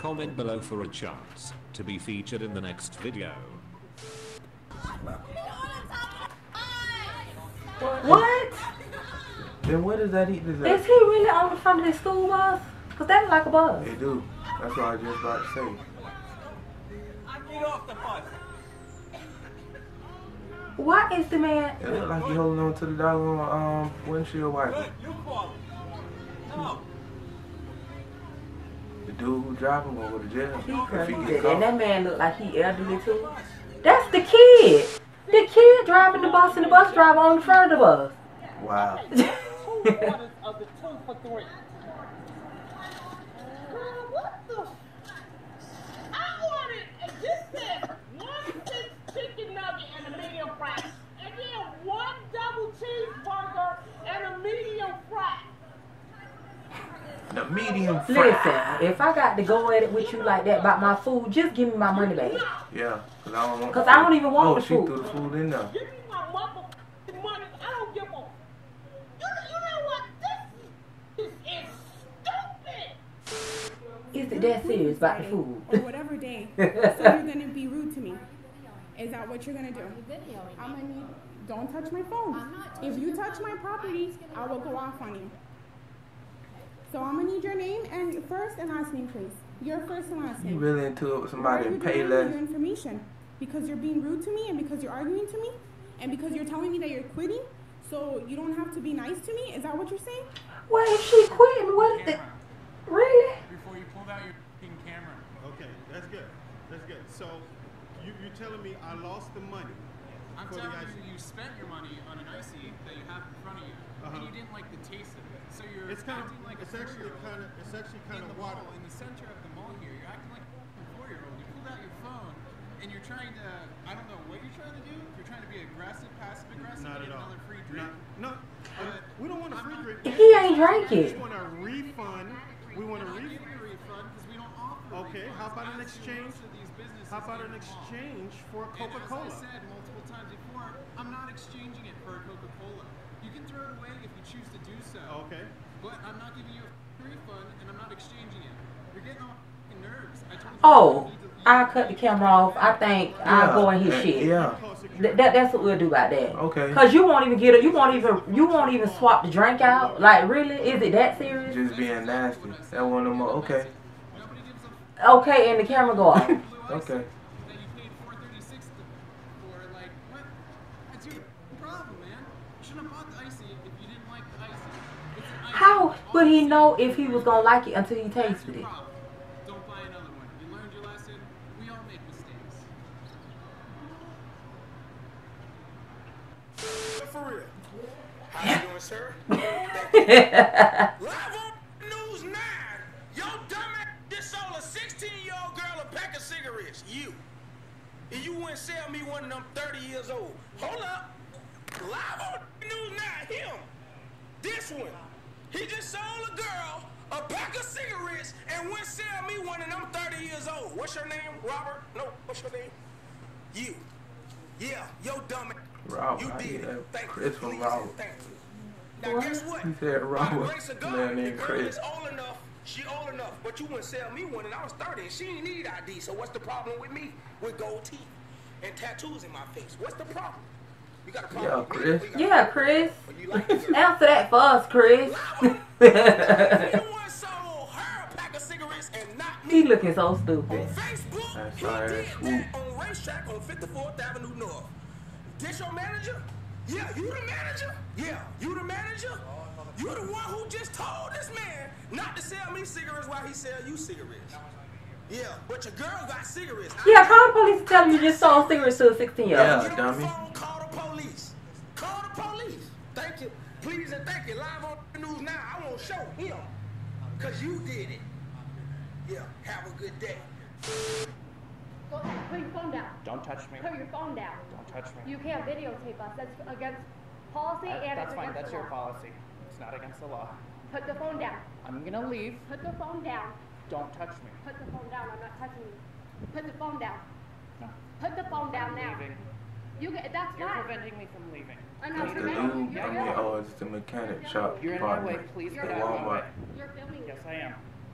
Comment below for a chance to be featured in the next video. What? Then what does that eat this Is he really on the front of the school bus? Cause that look like a bus. They do. That's what I was just about to say. Get off the bus. Why is the man? It look like he holding on to the doggone windshield wiper. Good, you call him. No. The dude who driving gonna go to jail He if crazy. he get And caught. that man look like he elderly too. That's the kid. The kid driving the bus and the bus driver on the front of the bus. Wow. 2 quarters of the 2 for 3. What the? I ordered, this said 1 chicken nugget and a medium fry. And then 1 double cheeseburger and a medium fry. The medium fry. Listen, if I got to go at it with you like that about my food, just give me my money back. Yeah, cause I don't want. Cause I don't even want oh, the she food. threw the food in there. Give me my motherfucking money. I don't give a. You know what? This is stupid. Is it that serious about the food? Or whatever day. So you're gonna be rude to me. Is that what you're gonna do? I'm gonna need. Don't touch my phone. If you touch my property, I will go off on you. So I'm gonna need your name and first and last name, please. Your first and last You name. really into it with somebody and Why are pay you denying less? your information? Because you're being rude to me, and because you're arguing to me, and because you're telling me that you're quitting, so you don't have to be nice to me. Is that what you're saying? Well, if she quitting, what is the... Really? Before you pulled out your f***ing camera. Okay, that's good. That's good. So, you're telling me I lost the money I'm for the telling ice. you, you spent your money on an icy that you have in front of you, and you didn't like the taste of it. So you're It's kind of, acting like it's a actually 4-year-old. kind In of the water. mall, in the center of the mall here, you're acting like a 4-year-old. You pulled out your phone, and you're trying to, I don't know what you're trying to do. You're trying to be aggressive, passive aggressive, Not and at get all. another free drink. No, we don't want a free drink. He ain't drank We it. just want a refund. We want a We're not refund. giving a refund because we don't offer Okay, refunds. how about an As do exchange? most of these businesses How about here an in the mall. exchange for And Coca-Cola? as I said multiple times before, I'm not exchanging it for a Coca-Cola. You can throw it away if you choose to do so. Okay. But I'm not giving you a refund, and I'm not exchanging it. You're getting all nerves. I told you Oh, you need to leave. I'll cut the camera off. I think I'll go in his shit. Yeah. That's what we'll do about that. Okay. Cause you won't even get it. You won't even swap the drink out. Like really? Is it that serious? Just being nasty. That one no more. Okay. Nobody gives a Okay, and the camera go off. Okay. that you paid $4.36 for. Like, what? That's your problem, man. You shouldn't have bought the icy if you didn't like the icy. It's an icy. How would he know if he was gonna like it until he tasted it? Problem. Don't buy another one. You learned your lesson. We all make mistakes. For real. How you doing, sir? Live on News 9. Yo, dumbass just sold a 16-year-old girl a pack of cigarettes. You. And you wouldn't sell me one of them 30 years old. Hold up. Live on News 9. Him. This one. He just sold a girl a pack of cigarettes and wouldn't sell me one of them 30 years old. What's your name, Robert? No, what's your name? You. Yeah, yo, dumbass. Robert. You I did get it. that Thank Chris you. from Please Robert. and thank you. Now guess what? He said By the Robert. grace of Man God, the named girl Chris. is old enough. She old enough, but you wouldn't sell me one, and I was 30, and she didn't need ID. So what's the problem with me? With gold teeth and tattoos in my face. What's the problem? You got a problem Yeah, with me? Chris. Or you got a Yeah, problem? Chris. Or you like this girl? Answer that for us, Chris. You the one sold her a pack of cigarettes and not me. He looking so On stupid. Facebook, That's he right, did swoop. that on Racetrack on 54th Avenue North. This your manager? Yeah, you the manager? Yeah, you the manager? You the one who just told this man not to sell me cigarettes while he sell you cigarettes. Yeah, but your girl got cigarettes. Yeah, call the police and tell them you just sold cigarettes to a 16-year-old. Yeah. Get on dummy. the phone, call the police. Call the police. Thank you. Please and thank you. Live on the news now. I won't show him. Because you did it. Yeah, have a good day. Go ahead, put your phone down. Don't touch me. Put your phone down. Don't touch me. You can't videotape us. That's against policy and That's it's fine. against That's the your law. policy. It's not against the law. Put the phone down. I'm gonna leave. Put the phone down. Don't touch me. Put the phone down. I'm not touching you. Put the phone down. No. Put the phone down now. Leaving. You get that's You're fine. preventing me from leaving. I'm not It's the preventing dude. you. I mean, oh, it's the mechanic shop You're in my way. partner. Please You're get at out of my way. Walmart. You're filming Yes, this. I am. That's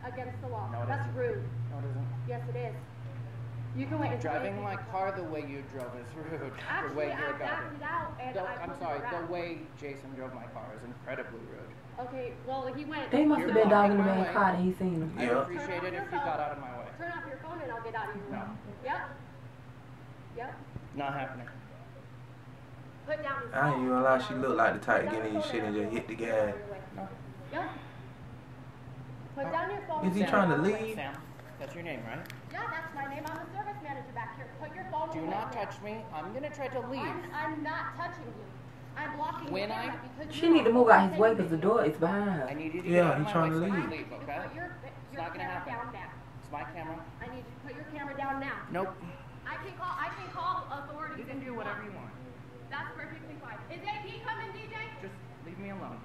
against the law. No, it That's isn't. rude. No, it isn't. Yes, it is. You can wait until Driving they- my car the way you drove is rude. The Actually, way I you're backed it out and I I'm pulled sorry, it the around. way Jason drove my car is incredibly rude. Okay, well, he went. They must have been dogging the man car and he seen him. I appreciate it if you got out of my way. Turn off your phone and I'll get out of your way. No. Yep. Yep. Not happening. Put down his I ain't phone. even lie, she look like the type getting his shit and just hit the gas. No. Yep. Put down your phone. Is he trying to leave? Sam, that's your name, right? Yeah, that's my name. I'm the service manager back here. Put your phone Do away. not touch me. I'm gonna try to leave. I'm not touching you. I'm blocking When the I- camera because She you're need to move out his way taking because the door is behind I her. need you to Yeah, get out he of my trying way to so I can leave. leave, okay? Put your not gonna camera happen. down now. It's my camera. I need you to put your camera down now. Nope. I can call authorities. You can if do whatever you want. That's perfectly fine. Is AP coming, DJ? Just leave me alone.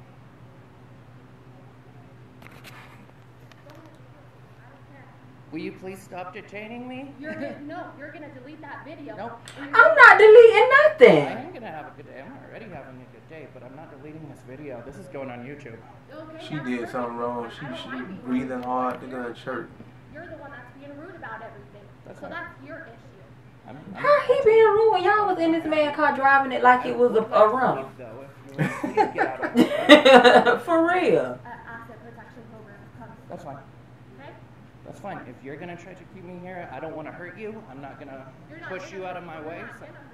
Will you please stop detaining me? You're gonna delete that video. Nope. I'm not deleting I nothing. am gonna have a good day. I'm already having a good day, but I'm not deleting this video. This is going on YouTube. Okay, She that's did perfect. something wrong. I don't She mind being breathing rude. hard to go to church. You're the one that's being rude about everything. That's so fine. that's your issue. How he being rude when y'all was in this man car driving it like it was a runner? Though, if you would please get out of my way. For real. Asset protection program comes. That's fine. Okay? That's fine. If you're gonna try to keep me here, I don't want to hurt you. I'm not gonna push you out of my way.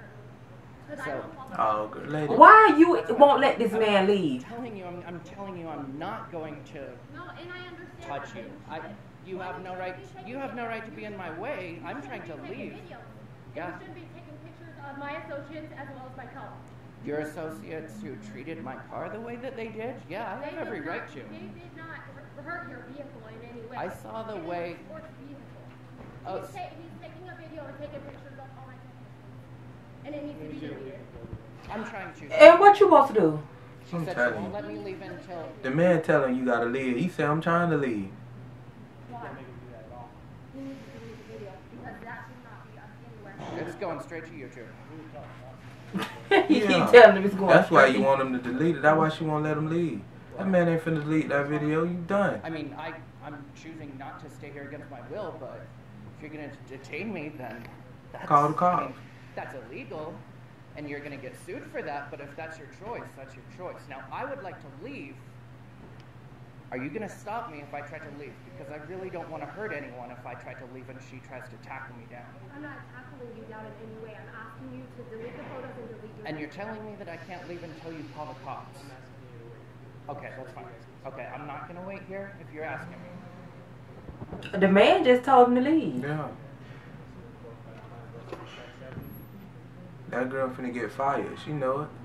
So, Oh, good lady. Why you won't let this man leave? I'm telling you, I'm not going to No, and I understand. touch you. You have no right. You have no right to be in my way. I'm trying to leave. Yeah. You shouldn't be taking pictures of my associates as well as my car. Your associates who treated my car the way that they did? Yeah, I have every right to. They did not hurt your vehicle in any way. I saw the It is way. a sports vehicle. Oh, He's taking a video and taking pictures of all my pictures. And it needs to be deleted. I'm trying to. And what you supposed to do? She I'm said she telling won't you. let me leave until. The man telling you gotta leave. He said, I'm trying to leave. Why? You need to delete the video because that should not be up anywhere. It's going straight to YouTube. He Yeah. telling him it's going. That's why straight. you want him to delete it. That's why she won't let him leave. That man ain't finna delete that video. You done. I mean, I'm choosing not to stay here against my will, but if you're gonna detain me, then that's, Call the cops. I mean, that's illegal, and you're gonna get sued for that. But if that's your choice, that's your choice. Now, I would like to leave. Are you gonna stop me if I try to leave? Because I really don't want to hurt anyone if I try to leave and she tries to tackle me down. I'm not tackling you down in any way. I'm asking you to delete the photos and delete your And you're telling me that I can't leave until you call the cops. Okay, that's fine. Okay, I'm not gonna wait here if you're asking me. The man just told him to leave. Yeah. That girl finna get fired. She know it.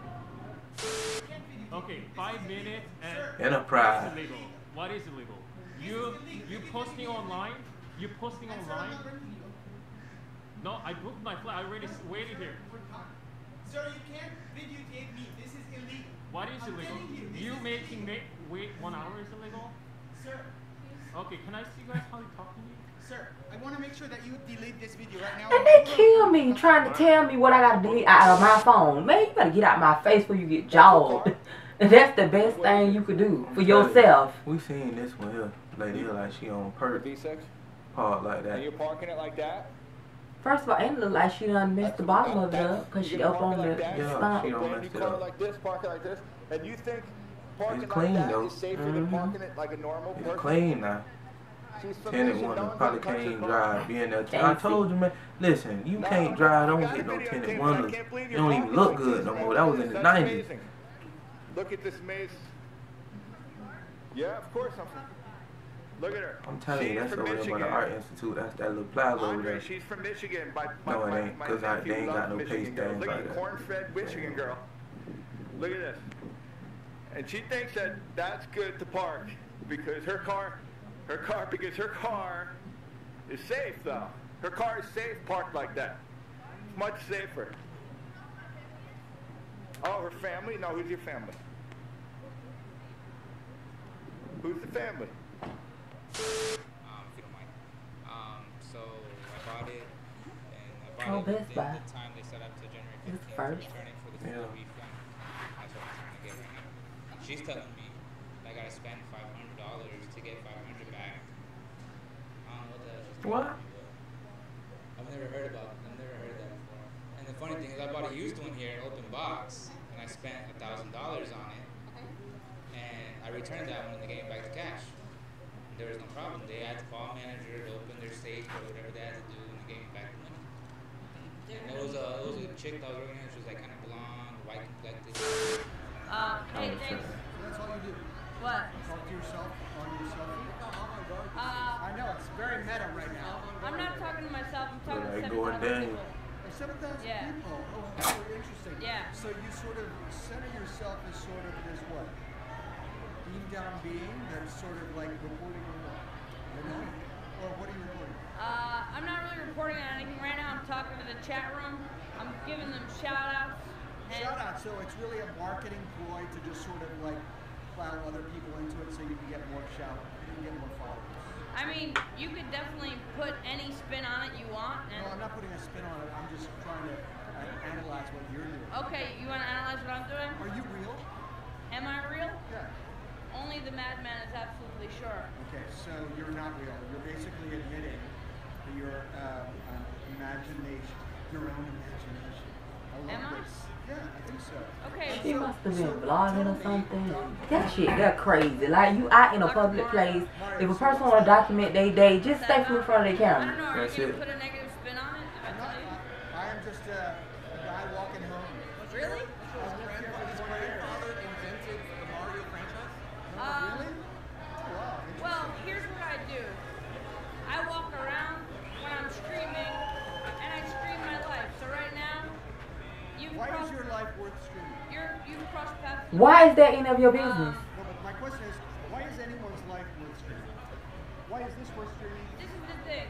Okay, 5 minutes and Enterprise. What is illegal? What is illegal? You posting online? You posting online? No, I booked my flight. I already waited here. Sir, you can't videotape me. This is illegal. What is I'm illegal? telling you, this You is making me wait 1 hour is illegal? Sir, Okay, can I see you guys how you talk to me? sir, I want to make sure that you delete this video right now. And they kill me trying to tell me what I gotta delete out of my phone. Man, you better get out my face before you get jawed. That's the best thing you could do for yourself. We seen this one here. Lady here like she on perk. V6? Park like that. And you're parking it like that? First of all, it look like she done messed the bottom of it up because she up on the Yeah, stump. she don't Brand new mess it car up. like this, park it like this, and you think parking It's clean like that though. is safer than parking it like a normal It's person? clean now. She's from Tenant Michigan, woman no probably one's gonna can't touch even her drive. car. Being there, I told you, man. Listen, you can't drive. Don't hit no tenant windows. They don't even look good no more. That was in the That's 90s. amazing. Look at this maze. Yeah, of course I'm from. Look at her. I'm telling you, She's that's from over there by Michigan. the Art Institute. That's that little plaza over Andre, there. she's from Michigan. No, it ain't, 'cause they nephew ain't got loves no Michigan paste girls. things Look like at that. corn-fed Michigan girl. Look at this. And she thinks that that's good to park because her car is safe though. Her car is safe parked like that. It's much safer. Oh, her family? No, who's your family? Who's the family? If you don't mind. So I bought it, and I bought Oh, it Best Buy. the time they set up to January It's 15th first. to return it for the Yeah. full refund. That's what I'm trying to get right now. She's telling me that I gotta spend $500 to get $500 back, What? I've never heard that before. And the funny thing is, I bought a used one here, open box, and I spent $1,000 on it. And I returned that one and they gave me back the cash. And there was no problem. They had to call a manager to open their safe or whatever they had to do, and they gave me back the money. And it was a chick that was working here. She was like kind of blonde, white complected. Hey, thanks. That's all you do. What? Talk to yourself on your cell phone. I know, it's very meta right now. I'm not talking to myself, I'm talking to Like 7,000 going people. 7,000 Yeah. people. Oh, that's very interesting. Yeah. So you sort of center yourself as sort of this what? Beam down being that's sort of like reporting on what? You know? Or what are you reporting? I'm not really reporting on anything right now. I'm talking to the chat room. I'm giving them shout outs. Shout out. So it's really a marketing ploy to just sort of like plow other people into it so you can get more you can get more followers. I mean, you could definitely put any spin on it you want. And No, I'm not putting a spin on it. I'm just trying to analyze what you're doing. okay, you want to analyze what I'm doing? Are you real? Am I real? Yeah. Only the madman is absolutely sure. Okay, so you're not real. You're basically admitting that your imagination, your own imagination. I love Am I? this. Yeah, I think so. Okay. She must have been vlogging or something. That shit, that crazy. Like, you out in a public place. If a person want to document their day, just stay from in front of the camera. That's it. Put a negative spin on it? Did I tell you? I am just a guy walking home. Really? His grandfather invented the Mario franchise? Really? Wow. Well, here's what I do. I walk around when I'm streaming, and I stream my life. So right now, Why is your life worth streaming? you've crossed paths. Why is that any of your business? No, but my question is, why is anyone's life worth streaming? Why is this worth streaming? This is the thing.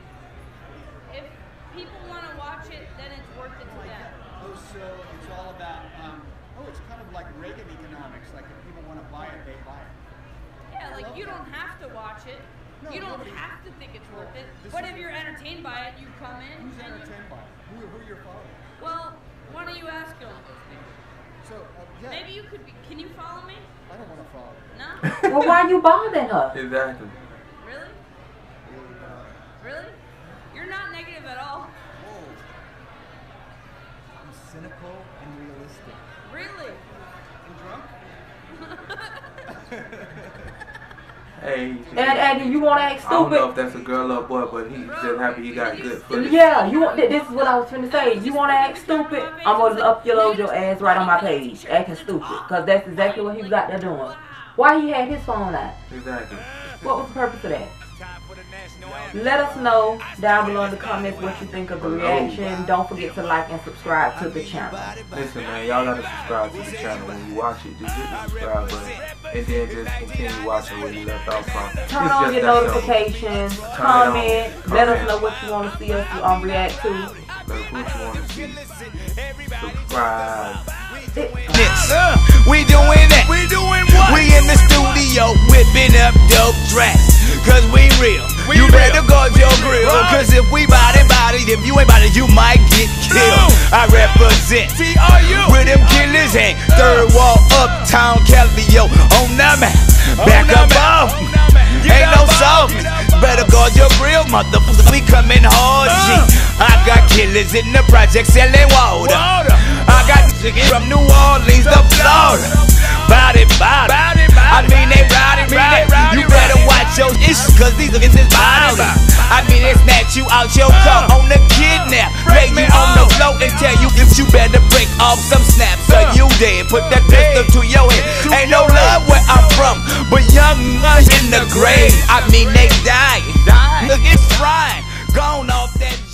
If people want to watch it, then it's worth it to them. Oh, so it's all about, it's kind of like Reagan economics. Like if people want to buy it, they buy it. Yeah, like you don't have to watch it. No, You don't nobody- have to think it's worth it. This But is- if you're entertained by it, you come in. Who's and you- entertained by it? Who are your followers? Well, why don't you ask them? So, yeah. Maybe you could be. Can you follow me? I don't want to follow. No? Well, why you bothering her? Exactly. Really? Really? You're not negative at all. Whoa. I'm cynical and realistic. Really? And drunk? Hey. And you want to act I don't know stupid? if that's a girl or boy, but he's just happy he got good footage. Yeah, you want. This is what I was finna say. You want to act stupid? I'm gonna upload your ass right on my page, acting stupid, cause that's exactly what he was out there doing. Why he had his phone out? Exactly. What was the purpose of that? Let us know down below in the comments what you think of the reaction. Don't forget to like and subscribe to the channel. Listen, man, y'all gotta subscribe to the channel when you watch it. Just hit the subscribe button, and then just continue watching where you left off from. Turn It's on just your that notifications, simple. comment, Turn let it us on. know what you want to see us react to. Let us know what you want to see. Subscribe. We doing that. We doing what? We in the studio whipping up dope tracks. Cause we real. You better guard your grill. Cause if we body, if you ain't body, you might get killed. I represent where them killers hang. Third wall, uptown, Calvio on the map. Back up off. Ain't no softness. Better guard your grill, motherfucker. We coming hard, G. I got killers in the project selling water. I got chickens from New Orleans to Florida. Body. I mean they rowdy. You better watch your issues, cause these niggas is body. I mean they snatch you out your car on the kidnap. Lay you on the floor and tell you if you better break off some snaps or you dead. Put that pistol to your head. Ain't no love where I'm from, but young in the grave. I mean they dying. Look, it's frying. Gone off that